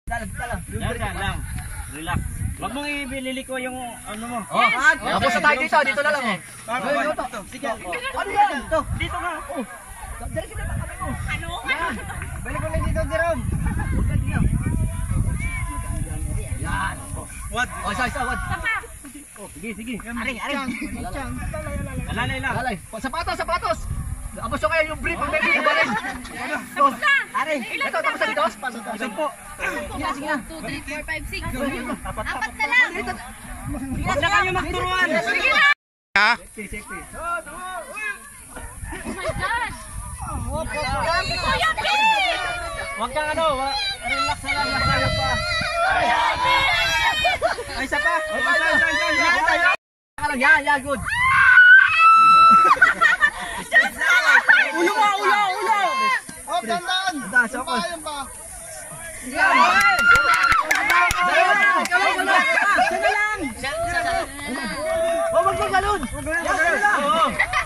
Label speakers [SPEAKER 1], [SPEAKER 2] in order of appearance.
[SPEAKER 1] Yan lang. Relax. Wag mong ibililiko yung ano mo.
[SPEAKER 2] Oh, tapos na tayo dito. Dito na lang.
[SPEAKER 1] Sige. Ano yan? Dito nga.
[SPEAKER 2] Diretso na kami mo.
[SPEAKER 3] Ano?
[SPEAKER 2] Balik mo lang dito, Jerome. Yan.
[SPEAKER 1] Wad.
[SPEAKER 2] Oh, isa, wad.
[SPEAKER 1] Sige.
[SPEAKER 2] Ari.
[SPEAKER 1] Alalay lang.
[SPEAKER 2] Lalay. Sapatos. Abos kayo yung brief ang baby balik. Ari, ito tapos na dito.
[SPEAKER 1] Isang po.
[SPEAKER 2] Sige na.
[SPEAKER 3] 2, 3, 4, 5, 6. Apat na lang.
[SPEAKER 1] Huwag na kayo magturuan.
[SPEAKER 3] Sige na.
[SPEAKER 1] Safety.
[SPEAKER 3] Oh my gosh. Kuya P!
[SPEAKER 1] Huwag kang ano. Relax na lang. Relax pa. Ay, isa pa.
[SPEAKER 2] Yan, good.
[SPEAKER 1] Ulo mo.
[SPEAKER 4] Oh, dandan! Ayun ba?
[SPEAKER 2] Huwag mo galon.